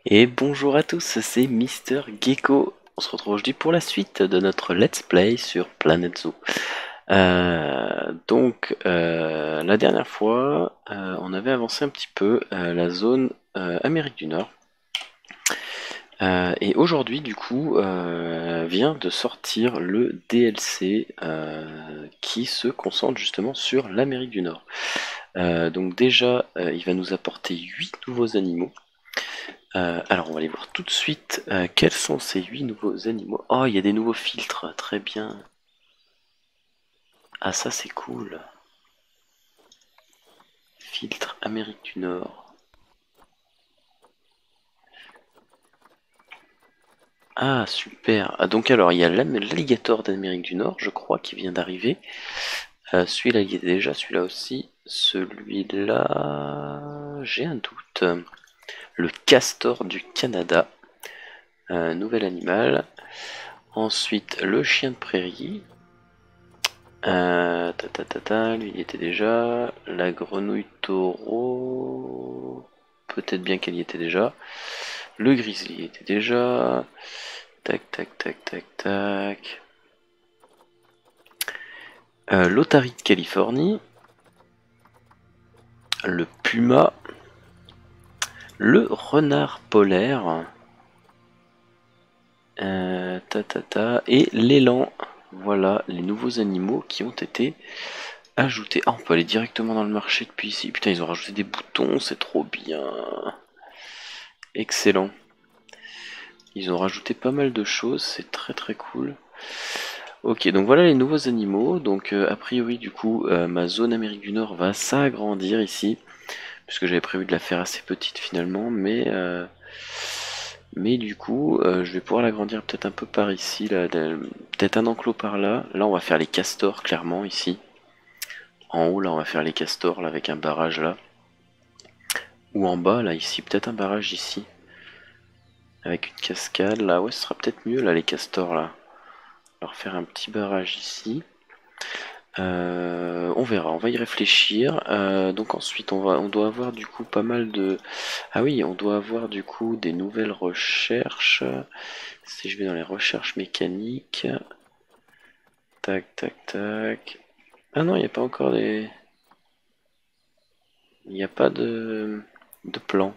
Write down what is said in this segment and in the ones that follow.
Et bonjour à tous, c'est Mister Gecko. On se retrouve aujourd'hui pour la suite de notre Let's Play sur Planet Zoo. La dernière fois, on avait avancé un petit peu la zone Amérique du Nord. Et aujourd'hui, du coup, vient de sortir le DLC qui se concentre justement sur l'Amérique du Nord. Donc déjà, il va nous apporter 8 nouveaux animaux. Alors on va aller voir tout de suite quels sont ces 8 nouveaux animaux. Oh, il y a des nouveaux filtres, très bien. Ah ça c'est cool. Filtre Amérique du Nord. Ah super. Ah, donc alors il y a l'alligator d'Amérique du Nord, je crois, qui vient d'arriver. Celui-là il y est déjà, celui-là aussi. Celui-là, j'ai un doute. Le castor du Canada, nouvel animal. Ensuite le chien de prairie. Lui il y était déjà. La grenouille taureau. Peut-être bien qu'elle y était déjà. Le grizzly y était déjà. Tac, tac, tac, tac, tac. L'otarie de Californie. Le puma. Le renard polaire. Et l'élan. Voilà les nouveaux animaux qui ont été ajoutés. Ah, on peut aller directement dans le marché depuis ici. Putain, ils ont rajouté des boutons, c'est trop bien. Excellent. Ils ont rajouté pas mal de choses, c'est très très cool. Ok, donc voilà les nouveaux animaux. Donc a priori du coup ma zone Amérique du Nord va s'agrandir ici, puisque j'avais prévu de la faire assez petite finalement, mais du coup je vais pouvoir l'agrandir peut-être un peu par ici, là, peut-être un enclos par là. Là on va faire les castors clairement ici. En haut là on va faire les castors là, avec un barrage là. Ou en bas là ici, peut-être un barrage ici. Avec une cascade là, ouais ce sera peut-être mieux là les castors là. Alors faire un petit barrage ici. On verra, on va y réfléchir. Donc ensuite, on doit avoir du coup pas mal de. Ah oui, on doit avoir du coup des nouvelles recherches. Si je vais dans les recherches mécaniques, tac, tac, tac. Ah non, il n'y a pas encore des. Il n'y a pas de plan.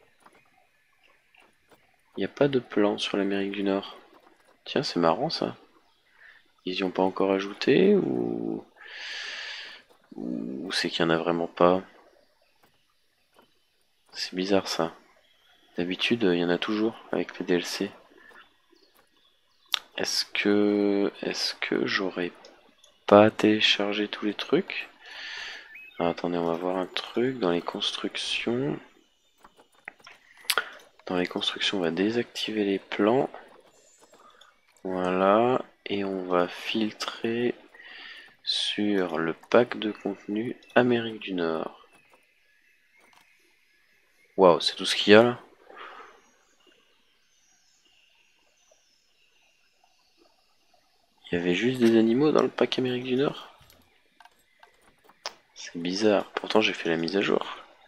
Il n'y a pas de plan sur l'Amérique du Nord. Tiens, c'est marrant ça. Ils y ont pas encore ajouté ou c'est qu'il y en a vraiment pas. C'est bizarre ça. D'habitude, il y en a toujours avec les DLC. Est-ce que j'aurais pas téléchargé tous les trucs? Alors, attendez, on va voir un truc dans les constructions. Dans les constructions, on va désactiver les plans. Voilà, et on va filtrer sur le pack de contenu Amérique du Nord. Waouh, c'est tout ce qu'il y a là? Il y avait juste des animaux dans le pack Amérique du Nord? C'est bizarre, pourtant j'ai fait la mise à jour.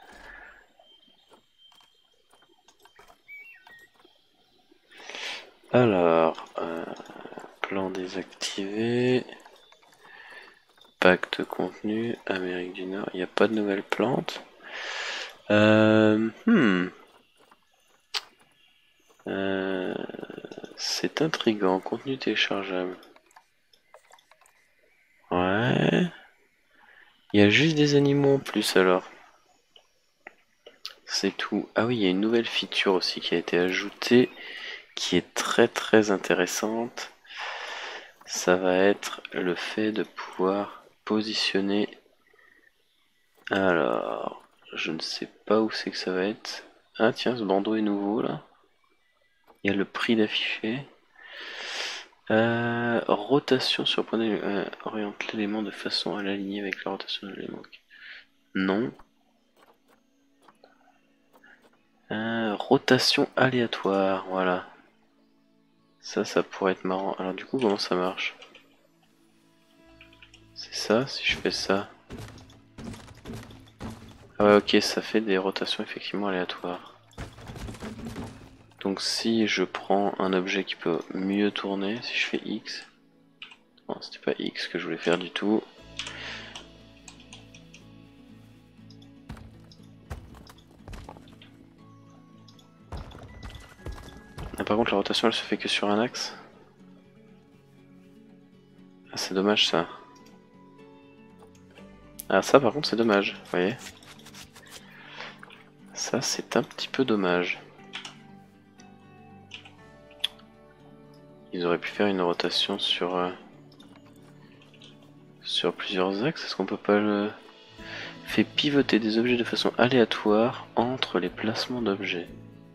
Alors, plan désactivé, pack de contenu, Amérique du Nord, il n'y a pas de nouvelles plantes. Euh, hmm. Euh, c'est intriguant, contenu téléchargeable. Ouais. Il y a juste des animaux en plus alors. C'est tout. Ah oui, il y a une nouvelle feature aussi qui a été ajoutée, qui est très très intéressante. Ça va être le fait de pouvoir positionner. Alors, je ne sais pas où c'est que ça va être. Ah tiens, ce bandeau est nouveau là. Il y a le prix d'afficher. Rotation sur point oriente l'élément de façon à l'aligner avec la rotation de l'élément. Non. Rotation aléatoire, voilà. Ça pourrait être marrant. Alors du coup, comment ça marche? C'est ça, si je fais ça. Ah ouais, ok, ça fait des rotations effectivement aléatoires. Donc si je prends un objet qui peut mieux tourner, si je fais X, non c'était pas X que je voulais faire du tout. Ah, par contre la rotation elle se fait que sur un axe. Ah c'est dommage ça. Ah ça par contre c'est dommage, vous voyez. Ça c'est un petit peu dommage. Ils auraient pu faire une rotation sur plusieurs axes. Est-ce qu'on peut pas le... Fait pivoter des objets de façon aléatoire entre les placements d'objets.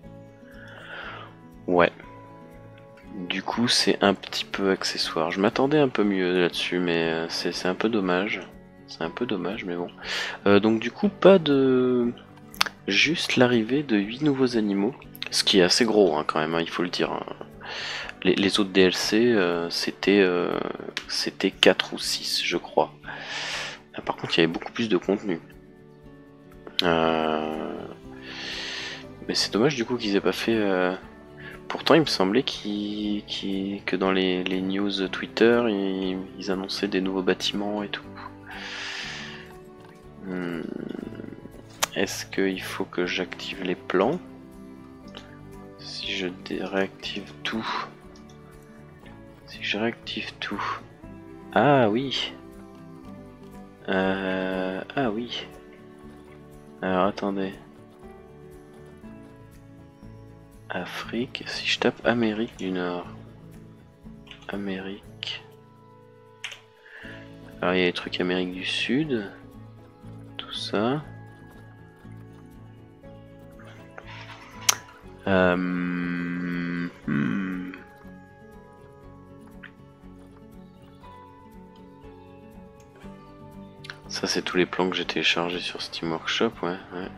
Ouais. Du coup c'est un petit peu accessoire. Je m'attendais un peu mieux là-dessus mais c'est un peu dommage. C'est un peu dommage mais bon. Donc du coup pas de... Juste l'arrivée de 8 nouveaux animaux. Ce qui est assez gros hein, quand même, hein, il faut le dire. Hein. Les autres DLC c'était 4 ou 6 je crois. Par contre il y avait beaucoup plus de contenu. Mais c'est dommage du coup qu'ils aient pas fait... Pourtant il me semblait que dans les news Twitter ils annonçaient des nouveaux bâtiments et tout. Est-ce qu'il faut que j'active les plans? Si je réactive tout... Si je réactive tout... Ah oui. Ah oui. Alors attendez. Afrique, si je tape Amérique du Nord. Amérique. Alors il y a les trucs Amérique du Sud. Tout ça. Ça c'est tous les plans que j'ai téléchargés sur Steam Workshop, ouais.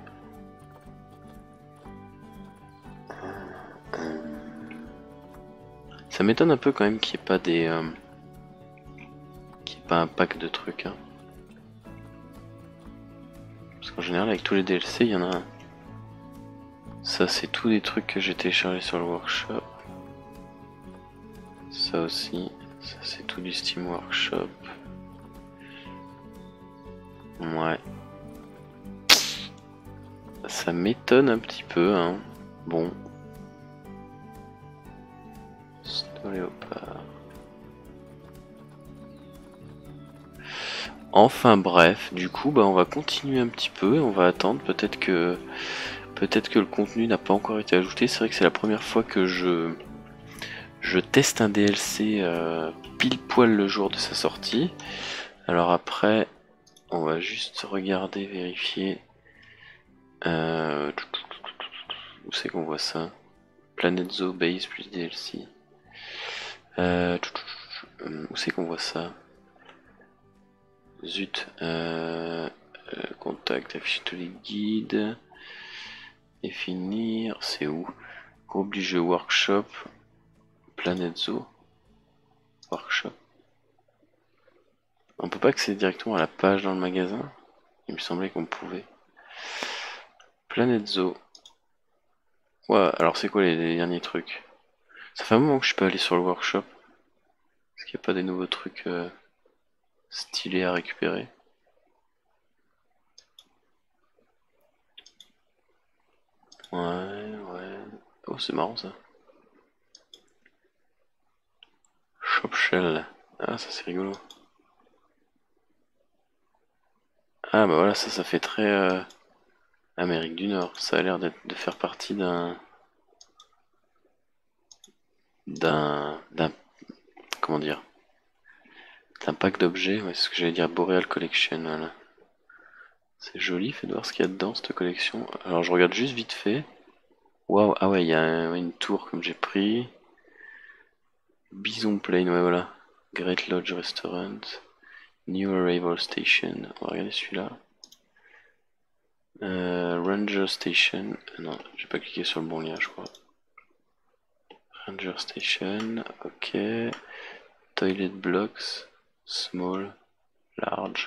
Ça m'étonne un peu quand même qu'il n'y ait pas des... qu'il n'y ait pas un pack de trucs. Hein. Parce qu'en général avec tous les DLC il y en a un. Ça c'est tous les trucs que j'ai téléchargés sur le workshop. Ça aussi. Ça c'est tout du Steam Workshop. Ouais. Ça m'étonne un petit peu, hein. Bon. Léopard. Enfin bref, du coup bah on va continuer un petit peu, on va attendre, peut-être que le contenu n'a pas encore été ajouté. C'est vrai que c'est la première fois que je teste un DLC pile poil le jour de sa sortie. Alors après on va juste regarder, vérifier. Où c'est qu'on voit ça? Planet Zoo Base plus DLC. Où c'est qu'on voit ça? Zut. Contact, afficher tous les guides. Et finir. C'est où? Groupe du jeu Workshop. Planet Zoo. Workshop. On peut pas accéder directement à la page dans le magasin? Il me semblait qu'on pouvait. Planet Zoo. Ouais, alors c'est quoi les derniers trucs? Ça fait un moment que je peux aller sur le workshop. Est-ce qu'il n'y a pas des nouveaux trucs stylés à récupérer? Ouais. Oh, c'est marrant ça. Shop Shell. Ah, ça c'est rigolo. Ah, bah voilà, ça fait très Amérique du Nord. Ça a l'air de faire partie d'un. Comment dire? D'un pack d'objets. Ouais, c'est ce que j'allais dire. Boreal Collection, voilà. C'est joli, faites voir ce qu'il y a dedans, cette collection. Alors, je regarde juste vite fait. Waouh, ah ouais, il y a une tour comme j'ai pris. Bison Plain, ouais, voilà. Great Lodge Restaurant. New Arrival Station. On va regarder celui-là. Ranger Station. Non, j'ai pas cliqué sur le bon lien, je crois. Ranger Station, ok. Toilet Blocks. Small. Large.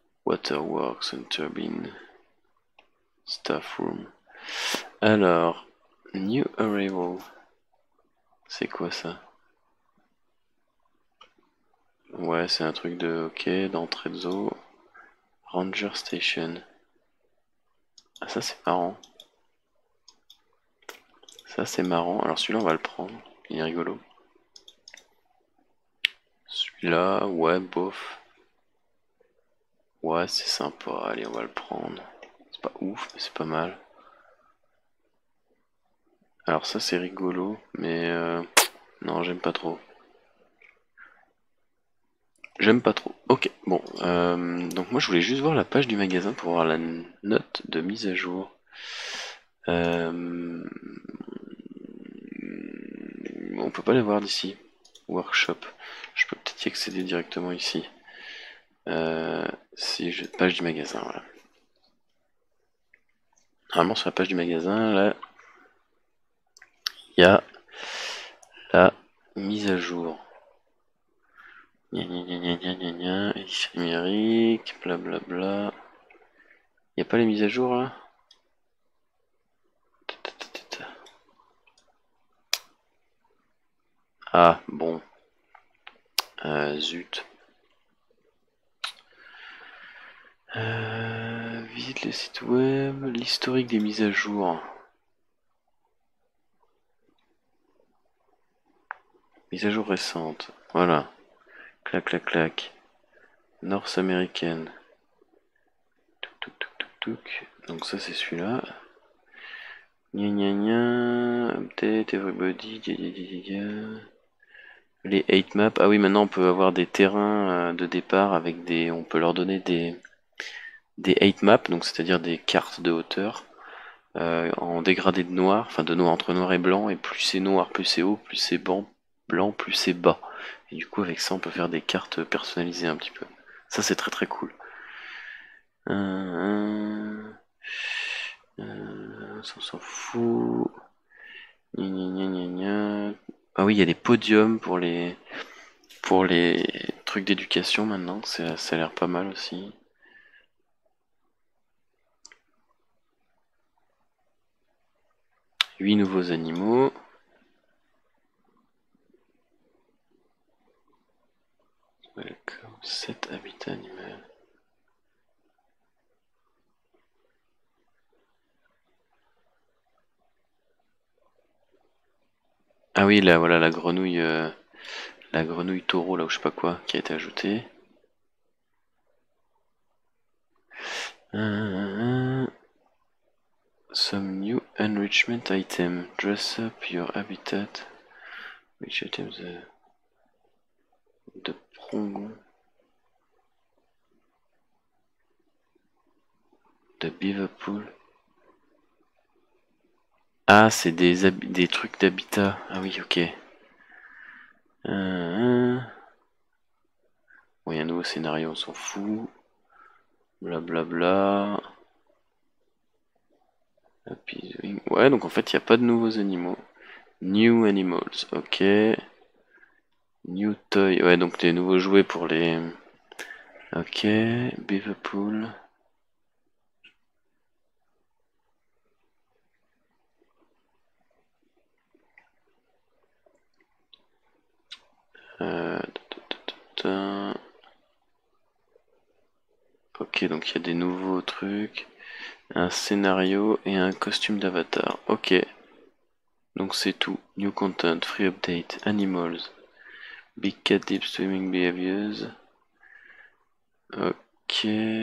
Waterworks and Turbine. Staff Room. Alors, New arrival. C'est quoi ça? Ouais, c'est un truc de ok, d'entrée de zoo. Ranger Station. Ah, ça c'est marrant. Ça c'est marrant. Alors celui-là on va le prendre. Il est rigolo. Celui-là, ouais, bof. Ouais, c'est sympa. Allez, on va le prendre. C'est pas ouf, mais c'est pas mal. Alors ça c'est rigolo, mais non, j'aime pas trop. J'aime pas trop. Ok, bon. Donc moi je voulais juste voir la page du magasin pour voir la note de mise à jour. Euh, on peut pas la voir d'ici. Workshop. Je peux peut-être y accéder directement ici. Si je... Page du magasin, voilà. Normalement sur la page du magasin, là, il y a la mise à jour. Gna gna gna gna gna gna gna, édition numérique, blablabla. Il n'y a pas les mises à jour là? Ah bon, zut. Visite le site web, l'historique des mises à jour. Mise à jour récente, voilà. Clac clac clac. North américaine. Touk touk touk touk touk. Donc ça c'est celui-là. Gna gna gna. Update everybody. Dia, dia, dia, dia. Les 8 maps. Ah oui, maintenant on peut avoir des terrains de départ avec des. On peut leur donner des 8 maps, donc c'est-à-dire des cartes de hauteur. En dégradé de noir, enfin de noir entre noir et blanc, et plus c'est noir, plus c'est haut, plus c'est blanc, plus c'est bas. Et du coup avec ça on peut faire des cartes personnalisées un petit peu. Ça c'est très très cool. Ça on s'en fout. Gna, gna, gna, gna, gna. Ah oui, il y a des podiums pour les trucs d'éducation maintenant, ça a l'air pas mal aussi. Huit nouveaux animaux. Welcome, 7 habitats animaux. Ah oui, là, voilà la grenouille taureau, là, ou je sais pas quoi, qui a été ajoutée. Some new enrichment item. Dress up your habitat. Which items de prongon. De beaver pool. Ah, c'est des trucs d'habitat. Ah oui, ok. Bon, il y a un nouveau scénario, on s'en fout. Blablabla. Ouais, donc en fait, il n'y a pas de nouveaux animaux. New animals, ok. New toy, ouais, donc des nouveaux jouets pour les. Ok, Beaverpool. Euh, Ok, donc il y a des nouveaux trucs, un scénario et un costume d'avatar. Ok, donc c'est tout. New content, free update, animals, big cat deep swimming behaviors. Ok.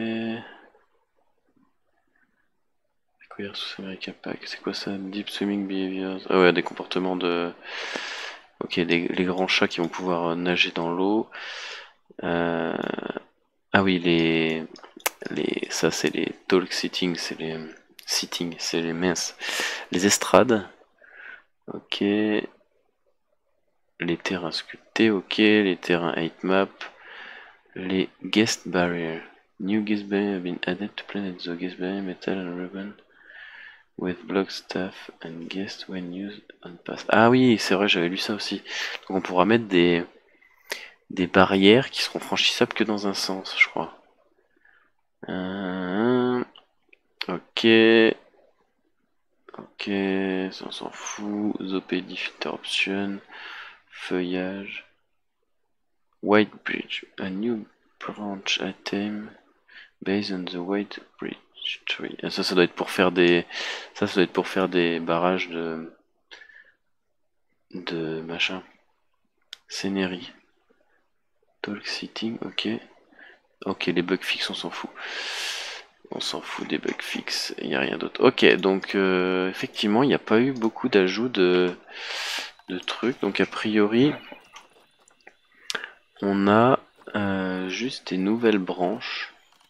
Queer sous America Pack, c'est quoi ça? Deep swimming behaviors. Ah ouais, des comportements de. Ok, les grands chats qui vont pouvoir nager dans l'eau. Euh, Ah oui, ça c'est les talk sitting, c'est les minces. Les estrades, ok. Les terrains sculptés, ok. Les terrains 8 map. Les guest barriers. New guest barrier have been added to Planet Zoo. Guest barrier metal and ribbon with block staff and guest when used on pass. Ah oui, c'est vrai, j'avais lu ça aussi. Donc on pourra mettre des barrières qui seront franchissables que dans un sens, je crois. Ok. Ok, ça on s'en fout. Zopédie, filter option. Feuillage. White bridge. A new branch item based on the white bridge tree. Ah, ça doit être pour faire des. Ça doit être pour faire des barrages de machin. Scénerie. Talk sitting, ok. Ok, les bugs fixes, on s'en fout. On s'en fout des bugs fixes, il n'y a rien d'autre. Ok, donc effectivement, il n'y a pas eu beaucoup d'ajouts de trucs. Donc a priori, on a juste des nouvelles branches.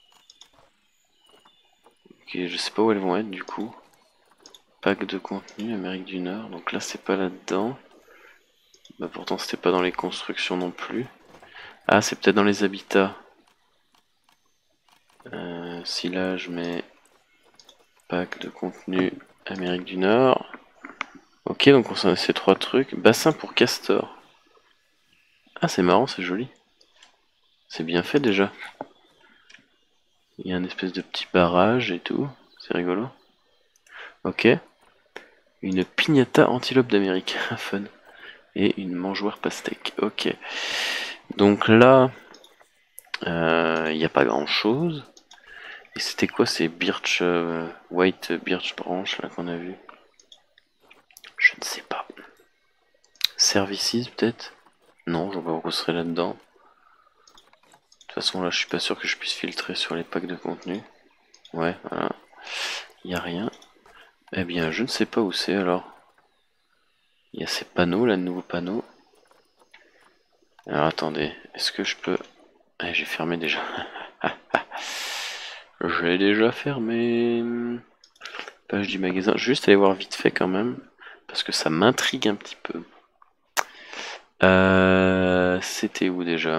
Ok, je sais pas où elles vont être du coup. Pack de contenu, Amérique du Nord. Donc là, c'est pas là-dedans. Bah pourtant, c'était pas dans les constructions non plus. Ah, c'est peut-être dans les habitats. Si là, je mets pack de contenu Amérique du Nord. Ok, donc on a ces trois trucs. Bassin pour castor. Ah, c'est marrant, c'est joli. C'est bien fait déjà. Il y a un espèce de petit barrage et tout. C'est rigolo. Ok. Une piñata antilope d'Amérique. Fun. Et une mangeoire pastèque. Ok. Donc là, il n'y a pas grand chose. Et c'était quoi ces birch, white birch branch là qu'on a vu? Je ne sais pas. Services peut-être? Non, je vois pas pourquoi ce serait là-dedans. De toute façon là je suis pas sûr que je puisse filtrer sur les packs de contenu. Ouais, voilà. Il n'y a rien. Eh bien je ne sais pas où c'est alors. Il y a ces panneaux là, de nouveaux panneaux. Alors attendez, est-ce que je peux... Ah, j'ai fermé déjà. J'ai déjà fermé. Page du magasin. Je vais juste aller voir vite fait quand même. Parce que ça m'intrigue un petit peu. C'était où déjà?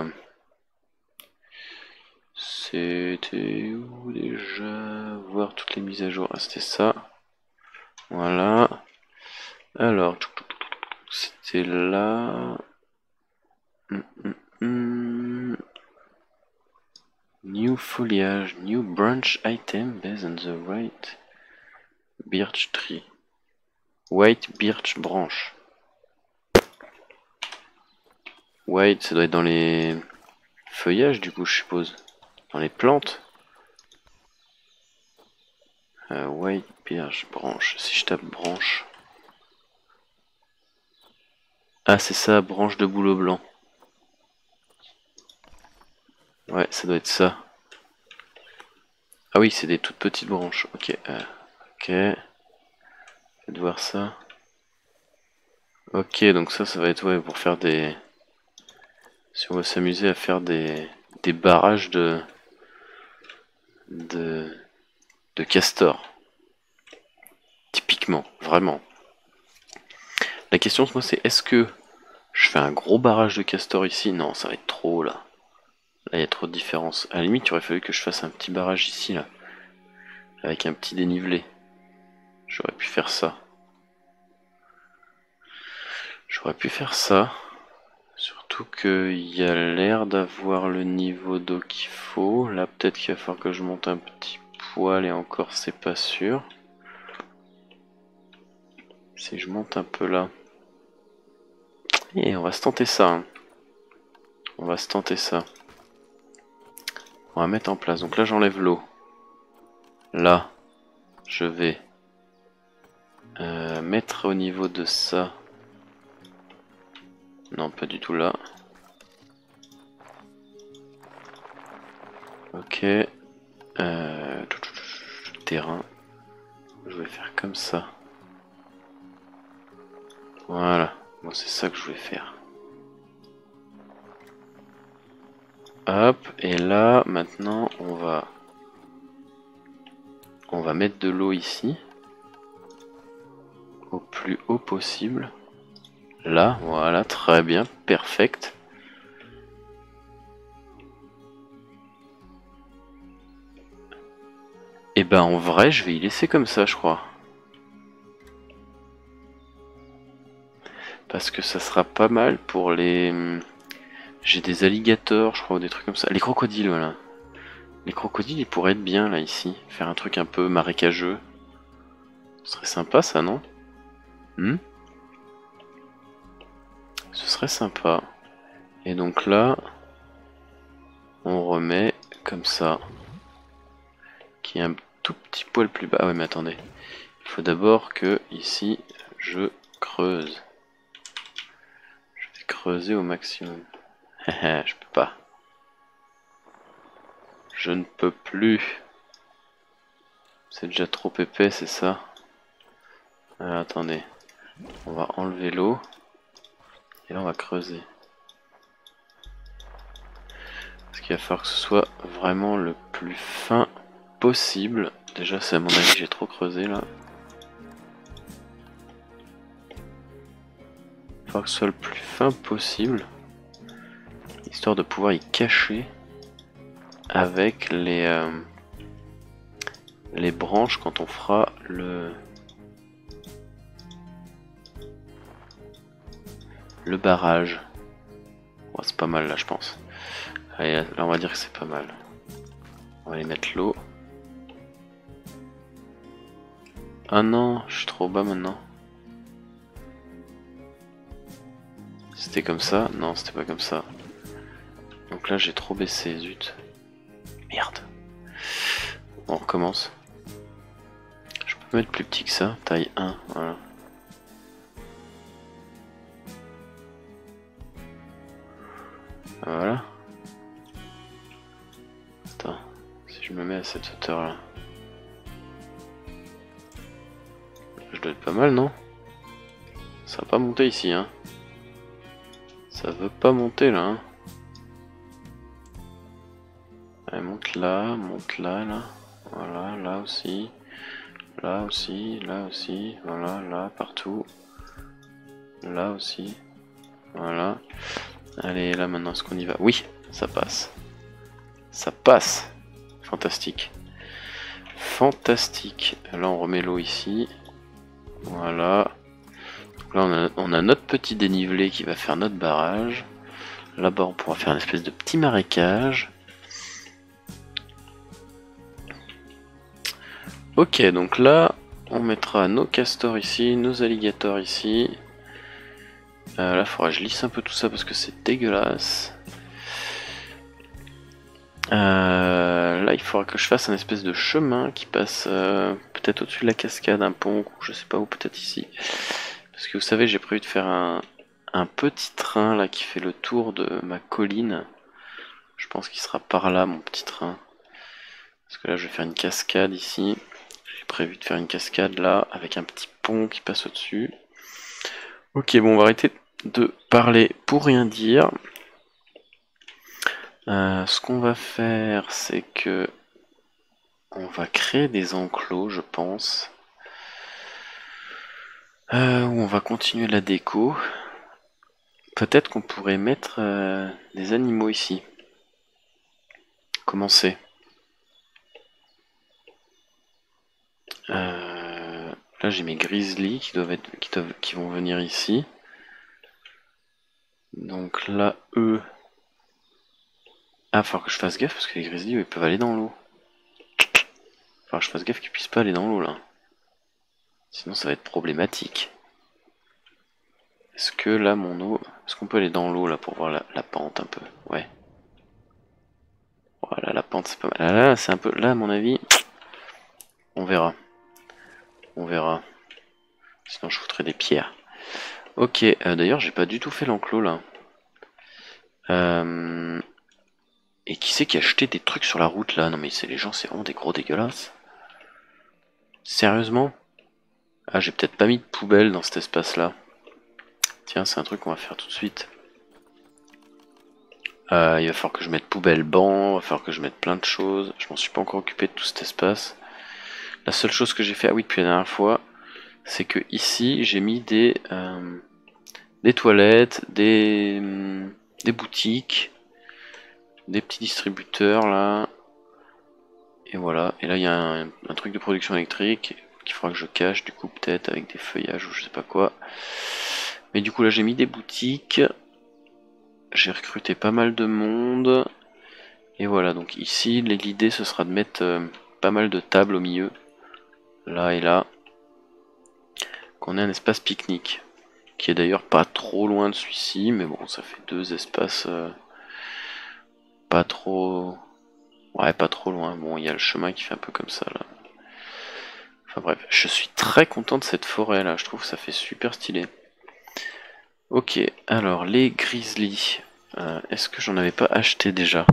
C'était où déjà? Voir toutes les mises à jour. Ah, c'était ça. Voilà. Alors, c'était là. New foliage, new branch item based on the right birch tree. White birch branch. White, ça doit être dans les feuillages du coup, je suppose. Dans les plantes. White birch branch. Si je tape branche. Ah, c'est ça, branche de bouleau blanc. Ouais, ça doit être ça. Ah oui, c'est des toutes petites branches. Ok. Ok. Faites voir ça. Ok, donc ça va être ouais, pour faire des... Si on va s'amuser à faire des barrages de, de castor. Typiquement, vraiment. La question, moi, c'est est-ce que je fais un gros barrage de castor ici? Non, ça va être trop, là. Là, il y a trop de différence. À la limite, il aurait fallu que je fasse un petit barrage ici, là. Avec un petit dénivelé. J'aurais pu faire ça. J'aurais pu faire ça. Surtout qu'il y a l'air d'avoir le niveau d'eau qu'il faut. Là, peut-être qu'il va falloir que je monte un petit poil et encore, c'est pas sûr. Si je monte un peu là. Et on va se tenter ça. Hein. On va se tenter ça. On va mettre en place. Donc là, j'enlève l'eau. Là, je vais mettre au niveau de ça. Non, pas du tout là. Ok. Terrain. Je vais faire comme ça. Voilà. Moi, c'est ça que je vais faire. Hop. Et là, maintenant, on va mettre de l'eau ici. Au plus haut possible. Là, voilà, très bien, perfect. Et ben en vrai, je vais y laisser comme ça, je crois. Parce que ça sera pas mal pour les... J'ai des alligators, je crois, ou des trucs comme ça. Les crocodiles, voilà. Les crocodiles, ils pourraient être bien, là, ici. Faire un truc un peu marécageux. Ce serait sympa ça, non? Ce serait sympa. Et donc là, on remet comme ça. Qui est un tout petit poil plus bas. Ah ouais, mais attendez. Il faut d'abord que ici, je creuse. Je vais creuser au maximum. Je peux pas. Je ne peux plus. C'est déjà trop épais, c'est ça? Alors, attendez. On va enlever l'eau. Et là, on va creuser. Parce qu'il va falloir que ce soit vraiment le plus fin possible. Déjà, c'est à mon avis, j'ai trop creusé là. Il va falloir que ce soit le plus fin possible. Histoire de pouvoir y cacher avec les branches quand on fera le barrage. Oh, c'est pas mal là, je pense. Allez, là on va dire que c'est pas mal. On va aller mettre l'eau. Ah non, je suis trop bas maintenant. C'était comme ça? Non, c'était pas comme ça. Donc là j'ai trop baissé, zut. Merde. On recommence. Je peux mettre plus petit que ça, taille 1, voilà. Voilà. Attends, si je me mets à cette hauteur là. Je dois être pas mal, non? Ça va pas monter ici, hein. Ça veut pas monter là, hein. Allez, monte là, là. Voilà, là aussi. Là aussi, voilà, là, partout. Là aussi. Voilà. Allez, là maintenant, est-ce qu'on y va? Oui, ça passe. Ça passe. Fantastique. Fantastique. Là, on remet l'eau ici. Voilà. Donc là, on a notre petit dénivelé qui va faire notre barrage. Là-bas, on pourra faire une espèce de petit marécage. Ok, donc là, on mettra nos castors ici, nos alligators ici. Là, il faudra que je lisse un peu tout ça parce que c'est dégueulasse. Là, il faudra que je fasse un espèce de chemin qui passe peut-être au-dessus de la cascade, un pont, ou je sais pas où, peut-être ici. Parce que vous savez, j'ai prévu de faire un petit train là qui fait le tour de ma colline. Je pense qu'il sera par là, mon petit train. Parce que là, je vais faire une cascade ici. J'ai prévu de faire une cascade là, avec un petit pont qui passe au-dessus. Ok, bon, on va arrêter de parler pour rien dire. Ce qu'on va faire, c'est que on va créer des enclos, je pense. Où on va continuer la déco. Peut-être qu'on pourrait mettre des animaux ici. Comment c'est? Là j'ai mes grizzlies qui vont venir ici. Donc là eux. Ah, faut que je fasse gaffe parce que les grizzlies ils peuvent aller dans l'eau. Faut que je fasse gaffe qu'ils puissent pas aller dans l'eau là. Sinon ça va être problématique. Est-ce que là mon eau. Est-ce qu'on peut aller dans l'eau là pour voir la pente un peu? Ouais. Voilà, la pente c'est pas mal. Là c'est un peu. Là à mon avis. On verra. On verra. Sinon je foutrais des pierres. Ok, d'ailleurs j'ai pas du tout fait l'enclos là. Et qui c'est qui a jeté des trucs sur la route là? Non mais c'est les gens, c'est vraiment des gros dégueulasses. Sérieusement? Ah, j'ai peut-être pas mis de poubelle dans cet espace là. Tiens, c'est un truc qu'on va faire tout de suite. Il va falloir que je mette poubelle banc, il va falloir que je mette plein de choses. Je m'en suis pas encore occupé de tout cet espace. La seule chose que j'ai fait, ah oui, depuis la dernière fois, c'est que ici j'ai mis des toilettes, des boutiques, des petits distributeurs là. Et voilà, et là il y a un truc de production électrique qu'il faudra que je cache du coup peut-être avec des feuillages ou je sais pas quoi. Mais du coup là j'ai mis des boutiques, j'ai recruté pas mal de monde. Et voilà, donc ici l'idée ce sera de mettre pas mal de tables au milieu, là et là. qu'on ait un espace pique-nique. Qui est d'ailleurs pas trop loin de celui-ci, mais bon, ça fait deux espaces pas trop... Ouais, pas trop loin. Bon, il y a le chemin qui fait un peu comme ça, là. Enfin bref, je suis très content de cette forêt, là. Je trouve que ça fait super stylé. Ok, alors, les grizzlies. Est-ce que j'en avais pas acheté déjà?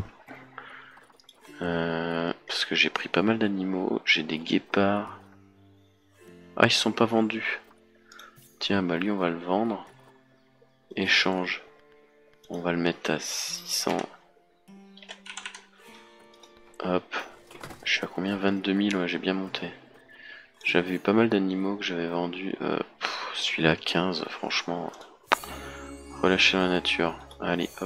Parce que j'ai pris pas mal d'animaux. J'ai des guépards. Ah, ils sont pas vendus. Tiens, bah lui, on va le vendre. Échange. On va le mettre à 600. Hop. Je suis à combien? 22 000, ouais, j'ai bien monté. J'avais eu pas mal d'animaux que j'avais vendus. Celui-là, 15, franchement. Relâcher la nature. Allez, hop.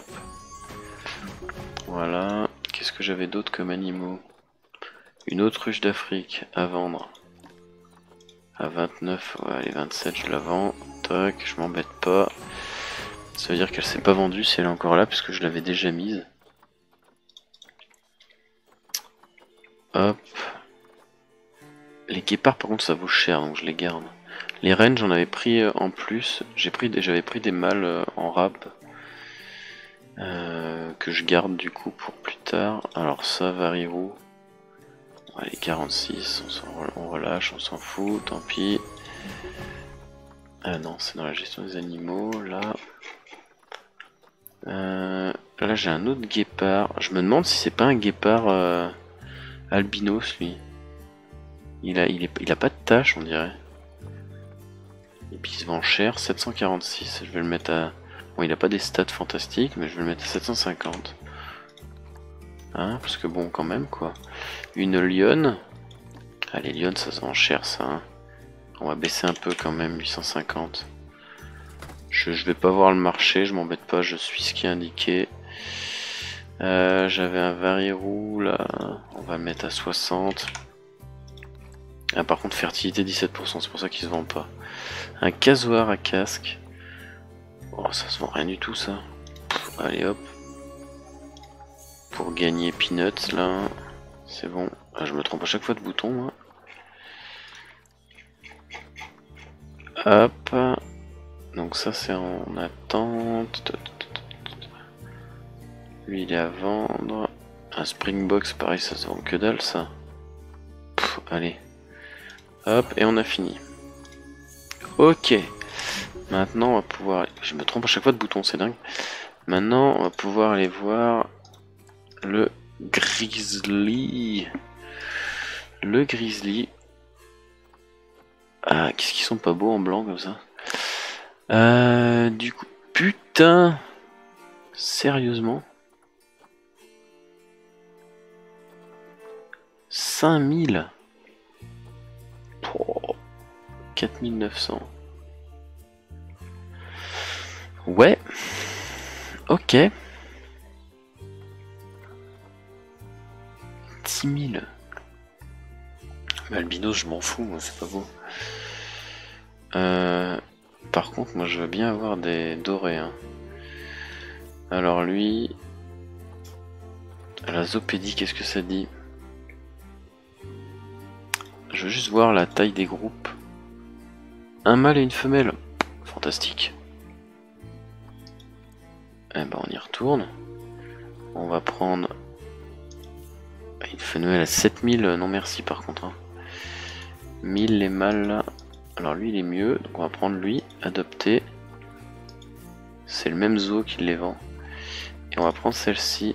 Voilà. Qu'est-ce que j'avais d'autre comme animaux? Une autruche d'Afrique à vendre. À 29, ouais, allez, 27, je la vends. Tac, je m'embête pas. Ça veut dire qu'elle s'est pas vendue si elle est encore là, puisque je l'avais déjà mise. Hop. Les guépards, par contre, ça vaut cher, donc je les garde. Les rennes, j'en avais pris en plus. J'avais pris des mâles en rab. Que je garde du coup pour plus tard. Alors ça, Varirou. Allez, 46, on relâche, on s'en fout, tant pis. Ah non, c'est dans la gestion des animaux, là. Là j'ai un autre guépard. Je me demande si c'est pas un guépard albinos, lui. Il a pas de tache, on dirait. Et puis il se vend cher, 746. Je vais le mettre à... Bon, il a pas des stats fantastiques, mais je vais le mettre à 750. Hein, parce que bon, quand même, quoi. Une lionne. Ah, les lionnes, ça se vend cher, ça. Hein. On va baisser un peu quand même, 850. Je vais pas voir le marché, je m'embête pas, je suis ce qui est indiqué. J'avais un Varirou, là. On va le mettre à 60. Ah, par contre, fertilité 17%, c'est pour ça qu'il se vend pas. Un casoar à casque. Oh, ça se vend rien du tout, ça. Pff, allez, hop. Pour gagner Peanuts, là. C'est bon. Ah, je me trompe à chaque fois de bouton, moi. Hop. Donc ça, c'est en attente. Lui, il est à vendre. Un Springbox, pareil, ça se vend que dalle, ça. Pff, allez. Hop, et on a fini. Ok. Maintenant, on va pouvoir... Je me trompe à chaque fois de bouton, c'est dingue. Maintenant, on va pouvoir aller voir le grizzly. Le grizzly. Ah, qu'est-ce qu'ils sont pas beaux en blanc comme ça. Du coup, putain. Sérieusement 5000. Oh, 4900. Ouais. Ok. 6000. Albinos, je m'en fous, moi, c'est pas beau. Par contre, moi, je veux bien avoir des dorés. Hein. Alors lui... La zoopédie, qu'est-ce que ça dit? Je veux juste voir la taille des groupes. Un mâle et une femelle. Fantastique. Eh ben, on y retourne. On va prendre... Une femelle à 7000, non merci par contre. Hein. 1000 les mâles là. Alors lui il est mieux, donc on va prendre lui, adopter. C'est le même zoo qui les vend. Et on va prendre celle-ci.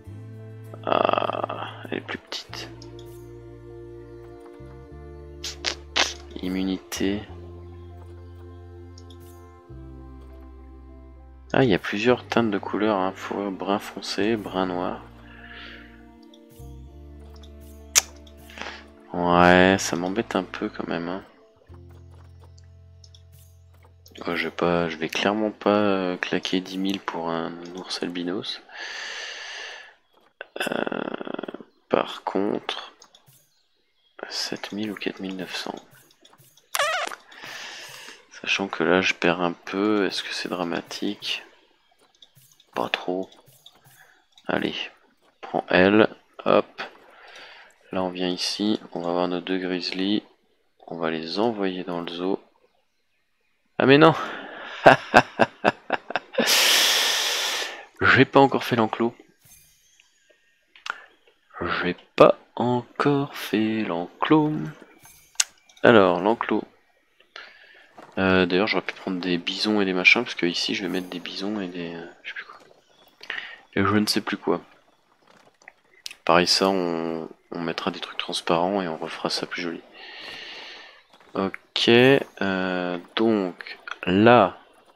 Ah, elle est plus petite. Immunité. Ah, il y a plusieurs teintes de couleurs, hein. Fourrure brun foncé, brun noir. Ouais, ça m'embête un peu quand même. Hein. Ouais, je vais clairement pas claquer 10 000 pour un ours albinos. Par contre, 7000 ou 4900. Sachant que là je perds un peu, est-ce que c'est dramatique? Pas trop. Allez, prends elle, hop. Là on vient ici, on va voir nos deux grizzlies. On va les envoyer dans le zoo. Ah mais non. J'ai pas encore fait l'enclos. J'ai pas encore fait l'enclos. Alors, l'enclos. D'ailleurs, j'aurais pu prendre des bisons et des machins, parce que ici, je vais mettre des bisons et des... je sais plus quoi. Et je ne sais plus quoi. Pareil, ça, on mettra des trucs transparents et on refera ça plus joli. Ok, donc, là,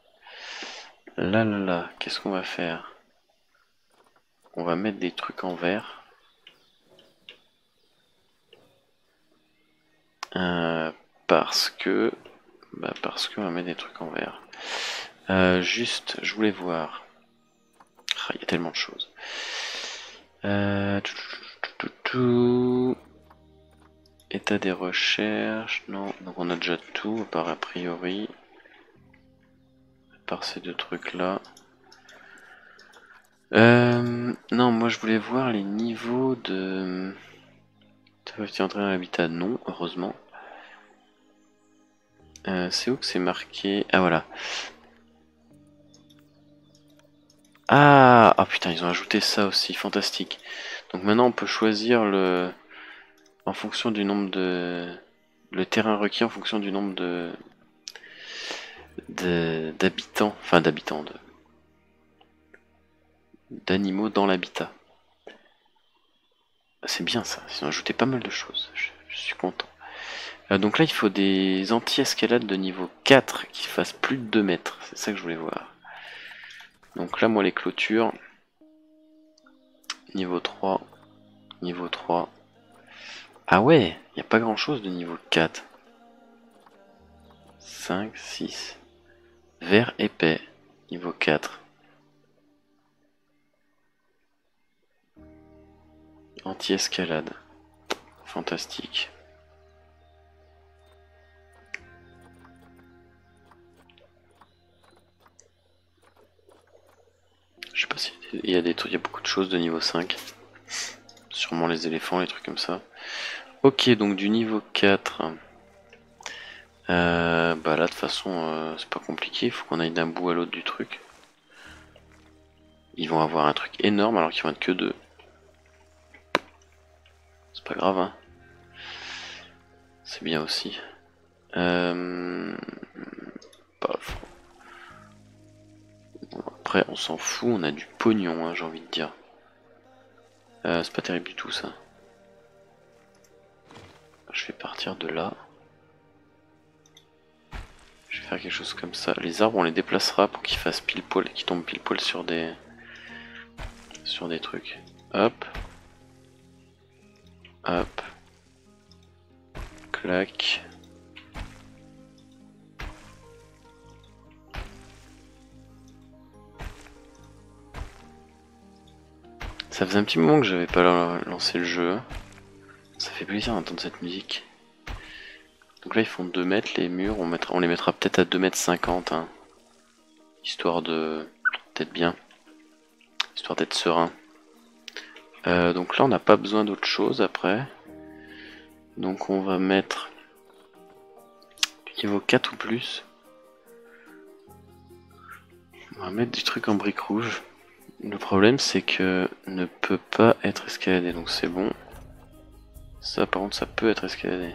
qu'est-ce qu'on va faire? On va mettre des trucs en verre. Parce que... parce qu'on va mettre des trucs en verre. Juste, je voulais voir... Ah, il y a tellement de choses. État des recherches, non, donc on a déjà tout, à part a priori. À part ces deux trucs là. Non, moi je voulais voir les niveaux de... Peuvent-ils entrer dans l'habitat? Non, heureusement. C'est où que c'est marqué? Ah voilà. Ah putain, ils ont ajouté ça aussi, fantastique. Donc maintenant on peut choisir le... En fonction du nombre de... Le terrain requis en fonction du nombre de... d'habitants, enfin d'habitants, d'animaux dans l'habitat. C'est bien ça, ils ont ajouté pas mal de choses, je suis content. Donc là il faut des anti-escalades de niveau 4 qui fassent plus de 2 mètres, c'est ça que je voulais voir. Donc là moi les clôtures, niveau 3, niveau 3. Ah ouais, il n'y a pas grand chose de niveau 4. 5, 6. Vert épais, niveau 4. Anti-escalade. Fantastique. Je sais pas si il y a des trucs, il y a beaucoup de choses de niveau 5. Sûrement les éléphants, les trucs comme ça. Ok, donc du niveau 4. Bah là de toute façon c'est pas compliqué, il faut qu'on aille d'un bout à l'autre du truc. Ils vont avoir un truc énorme alors qu'ils vont être que 2. C'est pas grave hein. C'est bien aussi. Paf. Bon, après on s'en fout, on a du pognon hein, j'ai envie de dire. C'est pas terrible du tout ça. Je vais partir de là. Je vais faire quelque chose comme ça. Les arbres on les déplacera pour qu'ils fassent pile poil, qu'ils tombent pile poil sur des trucs. Hop. Hop. Clac. Ça faisait un petit moment que j'avais pas lancé le jeu. Ça fait plaisir d'entendre cette musique. Donc là ils font 2 mètres les murs, on les mettra peut-être à 2 mètres 50 hein. Histoire de... d'être bien. Histoire d'être serein. Donc là on n'a pas besoin d'autre chose après. Donc on va mettre niveau 4 ou plus. On va mettre du truc en briques rouges. Le problème c'est que ne peut pas être escaladé, donc c'est bon. Ça par contre ça peut être escaladé.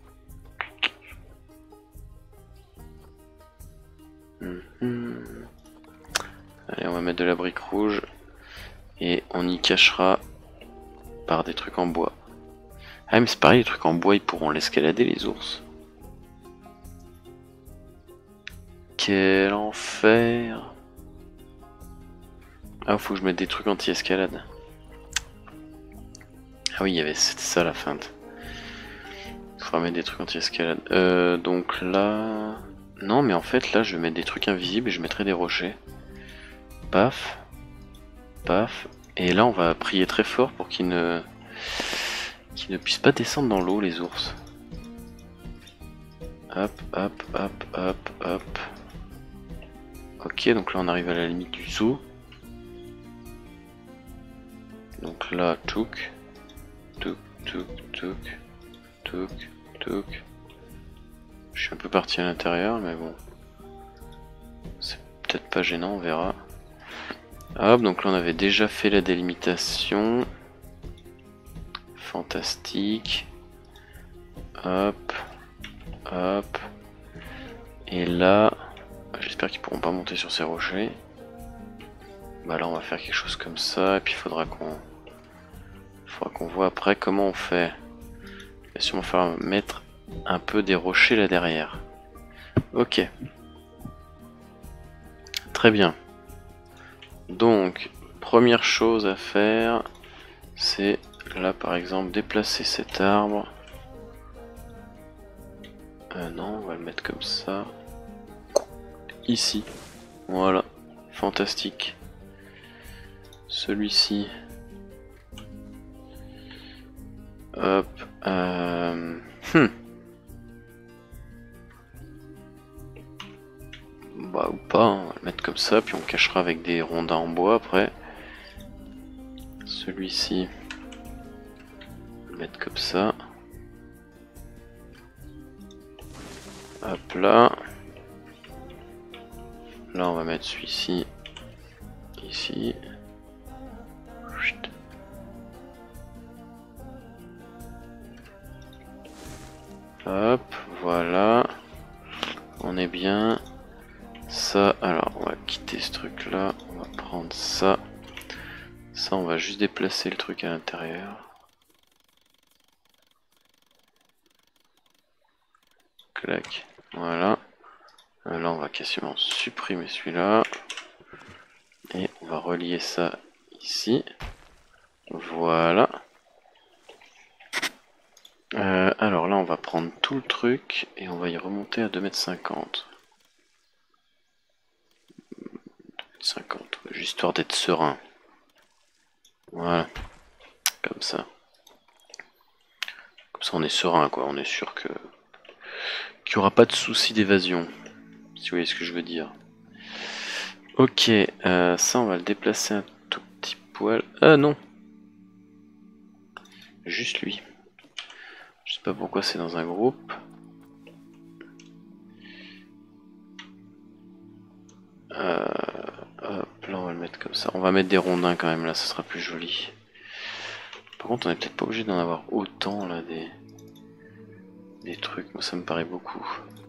Allez on va mettre de la brique rouge. Et on y cachera par des trucs en bois. Ah mais c'est pareil, les trucs en bois ils pourront l'escalader les ours. Quel enfer. Ah faut que je mette des trucs anti-escalade. Ah oui, c'était ça la feinte. Il faudra mettre des trucs anti-escalade. Donc là... Non mais en fait là je vais mettre des trucs invisibles et je mettrai des rochers. Paf. Paf. Et là on va prier très fort pour qu'ils ne puissent pas descendre dans l'eau les ours. Hop, hop, hop, hop, hop. Ok, donc là on arrive à la limite du zoo. Donc là, touk, touk, touk, touk, touk, touk. Je suis un peu parti à l'intérieur, mais bon. peut-être pas gênant, on verra. Hop, donc là on avait déjà fait la délimitation. Fantastique. Hop. Hop. Et là, j'espère qu'ils pourront pas monter sur ces rochers. Bah là on va faire quelque chose comme ça, et puis il faudra qu'on voit après comment on fait. Il va sûrement falloir mettre un peu des rochers là derrière. Ok. Très bien. Donc, première chose à faire, c'est là par exemple déplacer cet arbre. Non, on va le mettre comme ça. Ici. Voilà. Fantastique. Celui-ci. Hop. Bah ou pas, hein. On va le mettre comme ça, puis on cachera avec des rondins en bois après. Celui-ci. On va le mettre comme ça. Hop là. Là on va mettre celui-ci. Ici. Hop, voilà. On est bien. Ça, alors on va quitter ce truc là. On va prendre ça. Ça, on va juste déplacer le truc à l'intérieur. Clac. Voilà. Là, on va quasiment supprimer celui-là. Et on va relier ça ici. Voilà. Alors là, on va prendre tout le truc et on va y remonter à 2,50 m. 2,50 m, juste histoire d'être serein. Voilà. Comme ça. Comme ça, on est serein, quoi. On est sûr qu'il n'y aura pas de souci d'évasion. Si vous voyez ce que je veux dire. Ok, ça, on va le déplacer un tout petit poil. Ah non! Juste lui. Je sais pas pourquoi c'est dans un groupe. Hop, là on va le mettre comme ça. On va mettre des rondins quand même, là ça sera plus joli. Par contre on est peut-être pas obligé d'en avoir autant là des trucs. Moi ça me paraît beaucoup.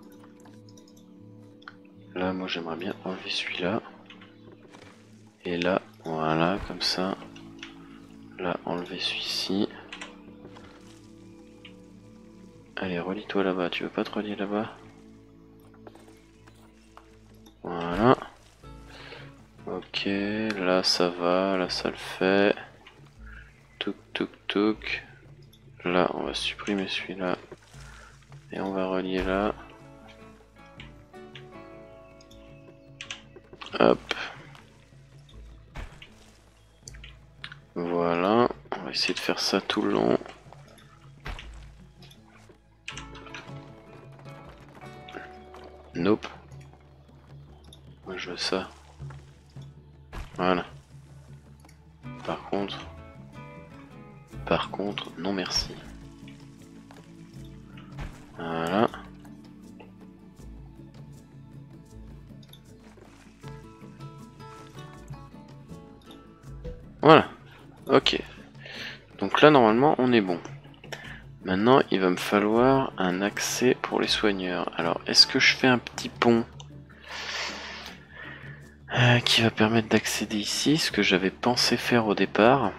Là moi j'aimerais bien enlever celui-là. Et là, voilà, comme ça. Là enlever celui-ci. Allez, relie-toi là-bas. Tu veux pas te relier là-bas? Voilà. Ok, là ça va, là ça le fait. Touk touk touk. Là on va supprimer celui-là. Et on va relier là. Hop. Voilà. On va essayer de faire ça tout le long. Nope. Moi je veux ça. Voilà. Par contre, non merci. Voilà. Voilà. Ok. Donc là, normalement, on est bon. Maintenant, il va me falloir un accès pour les soigneurs. Alors, est-ce que je fais un petit pont qui va permettre d'accéder ici, ce que j'avais pensé faire au départ.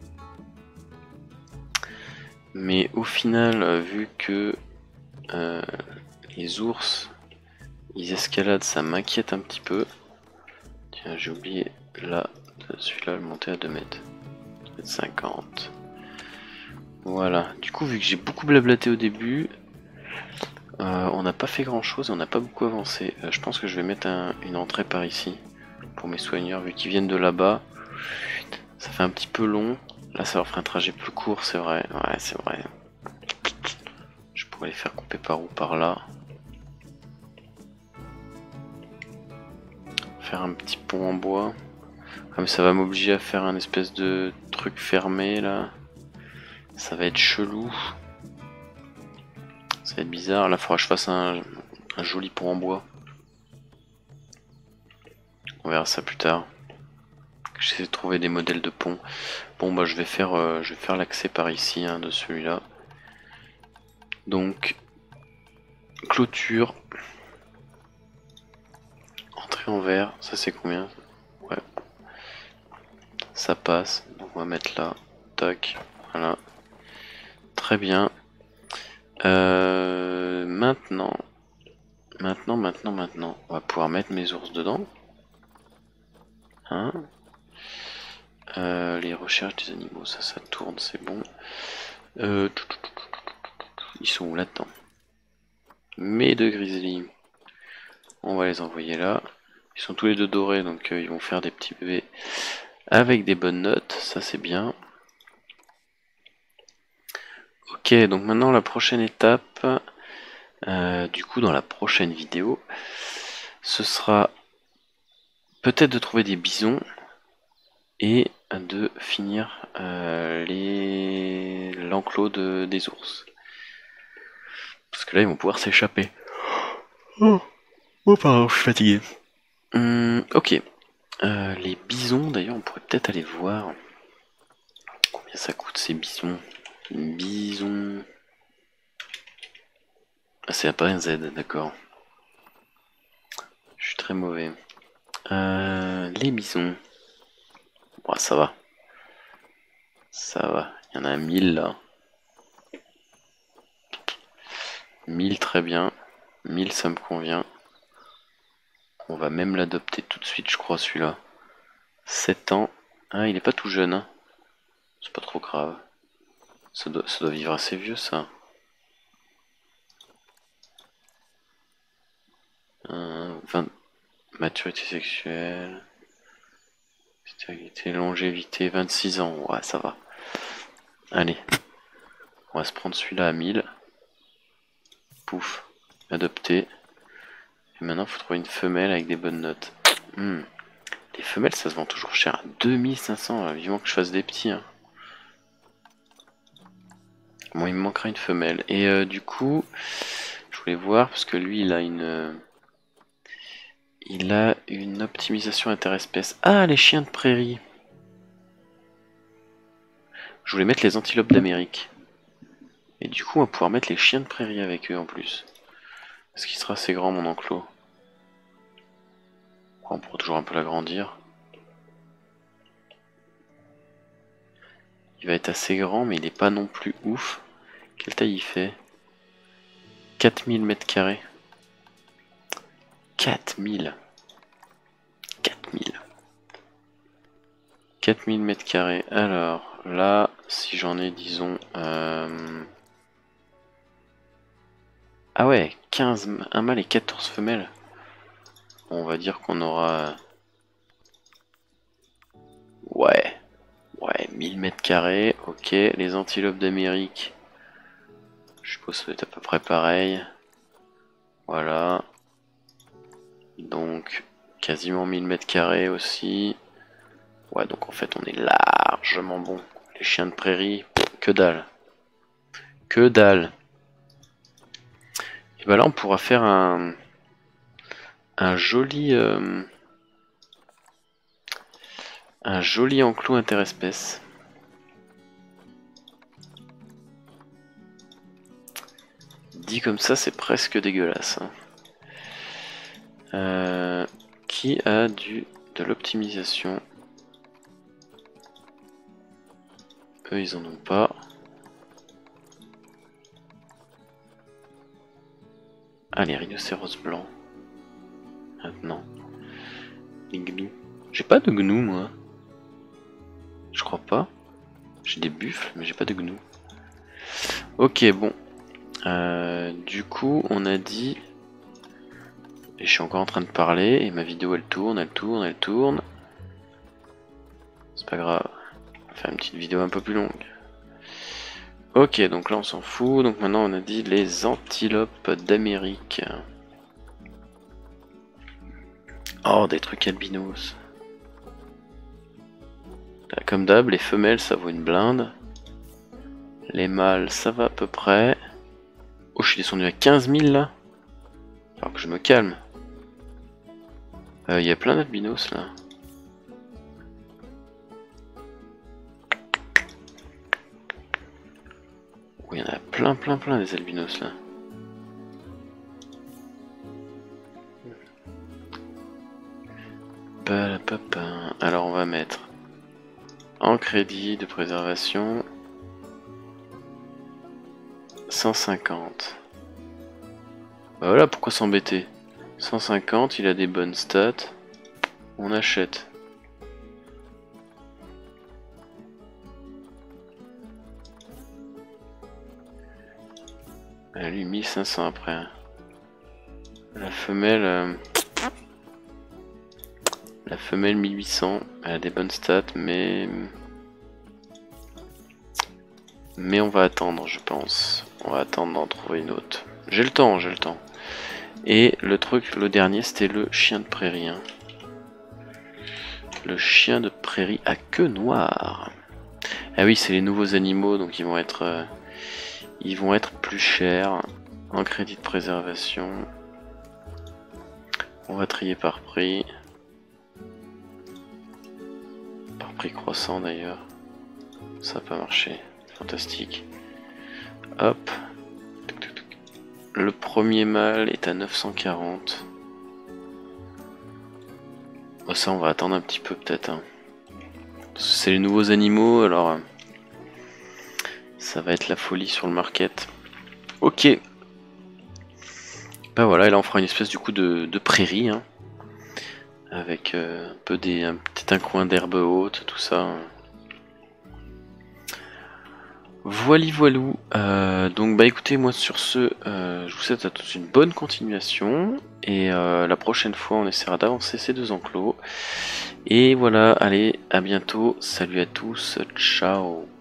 Mais au final, vu que les ours, ils escaladent, ça m'inquiète un petit peu. Tiens, j'ai oublié, là, celui-là, le monter à 2 mètres. 2,50 m. Voilà, du coup, vu que j'ai beaucoup blablaté au début, on n'a pas fait grand-chose, on n'a pas beaucoup avancé. Je pense que je vais mettre une entrée par ici. Pour mes soigneurs, vu qu'ils viennent de là-bas, ça fait un petit peu long. Là ça leur ferait un trajet plus court, c'est vrai. Ouais, c'est vrai. Je pourrais les faire couper par où? Par là. Faire un petit pont en bois. Comme ça va m'obliger à faire un espèce de truc fermé là. Ça va être chelou. Ça va être bizarre. Là, il faudra que je fasse un joli pont en bois. On verra ça plus tard. J'essaie de trouver des modèles de pont. Bon bah je vais faire l'accès par ici hein, de celui-là. Donc clôture. Entrée en verre, ça c'est combien? Ouais. Ça passe. Donc on va mettre là. Tac. Voilà. Très bien. Maintenant. On va pouvoir mettre mes ours dedans. Hein? Les recherches des animaux, ça tourne, c'est bon. Ils sont où là-dedans? Mes deux grizzlies. On va les envoyer là. Ils sont tous les deux dorés, donc ils vont faire des petits bébés avec des bonnes notes. Ça c'est bien. Ok, donc maintenant la prochaine étape, du coup dans la prochaine vidéo, ce sera peut-être de trouver des bisons et de finir l'enclos des ours. Parce que là ils vont pouvoir s'échapper. Oh pardon, je suis fatigué. Ok. Les bisons d'ailleurs on pourrait peut-être aller voir combien ça coûte ces bisons. Bison... Ah c'est pas un Z, d'accord. Je suis très mauvais. Les bisons. Bon, ça va. Ça va. Il y en a 1000 là. 1000 très bien. 1000 ça me convient. On va même l'adopter tout de suite je crois celui-là. 7 ans. Ah il est pas tout jeune. Hein. C'est pas trop grave. Ça doit vivre assez vieux ça. 20... Maturité sexuelle. Stérilité, longévité, 26 ans. Ouais ça va. Allez. On va se prendre celui-là à 1000. Pouf. Adopté. Et maintenant, il faut trouver une femelle avec des bonnes notes. Les femelles, ça se vend toujours cher. 2500, vivement que je fasse des petits. Hein. Bon, il me manquera une femelle. Et du coup, je voulais voir, parce que lui, il a une optimisation interespèce. Ah, les chiens de prairie. Je voulais mettre les antilopes d'Amérique. Et du coup, on va pouvoir mettre les chiens de prairie avec eux en plus. Est-ce qu'il sera assez grand, mon enclos? On pourra toujours un peu l'agrandir. Il va être assez grand, mais il n'est pas non plus ouf. Quelle taille il fait? 4000 mètres carrés. 4000. 4000 mètres carrés. Alors, là, si j'en ai, disons... Ah ouais, 15, un mâle et 14 femelles. Bon, on va dire qu'on aura... Ouais, 1000 mètres carrés. Ok, les antilopes d'Amérique. Je suppose que ça doit être à peu près pareil. Voilà. Donc, quasiment 1000 mètres carrés aussi. Ouais, donc en fait, on est largement bon. Les chiens de prairie, que dalle. Que dalle. Et bah là, on pourra faire un joli enclos interespèce. Dit comme ça, c'est presque dégueulasse. Hein. Qui a de l'optimisation? Eux, ils en ont pas. Ah, les rhinocéros blancs. Maintenant. Les gnous. J'ai pas de gnous, moi. Je crois pas. J'ai des buffles, mais j'ai pas de gnous. Ok, bon. Du coup, on a dit... Et je suis encore en train de parler, et ma vidéo, elle tourne. C'est pas grave. On va faire une petite vidéo un peu plus longue. Ok, donc là, on s'en fout. Donc maintenant, on a dit les antilopes d'Amérique. Oh, des trucs albinos. Là, comme d'hab, les femelles, ça vaut une blinde. Les mâles, ça va à peu près. Oh, je suis descendu à 15 000 là. Alors que je me calme. Il y a plein d'albinos là. Il y en a plein des albinos là. Alors on va mettre en crédit de préservation 150. Bah voilà, pourquoi s'embêter. 150, il a des bonnes stats. On achète. Lui 1500 après. La femelle 1800, elle a des bonnes stats, mais on va attendre, je pense. On va attendre d'en trouver une autre. J'ai le temps, j'ai le temps. Et le truc, le dernier, c'était le chien de prairie. Hein. Le chien de prairie à queue noire. Ah oui, c'est les nouveaux animaux, donc ils vont être plus chers en crédit de préservation. On va trier par prix. Par prix croissant d'ailleurs. Ça n'a pas marché. Fantastique. Hop. Le premier mâle est à 940. Bon, ça on va attendre un petit peu peut-être. Hein. C'est les nouveaux animaux, alors ça va être la folie sur le market. Ok. Bah voilà, et là on fera une espèce du coup de prairie. Hein, avec peut-être un coin d'herbe haute, tout ça. Voili voilou. Donc bah écoutez, moi sur ce, je vous souhaite à tous une bonne continuation. Et la prochaine fois on essaiera d'avancer ces deux enclos. Et voilà, allez, à bientôt, salut à tous, ciao.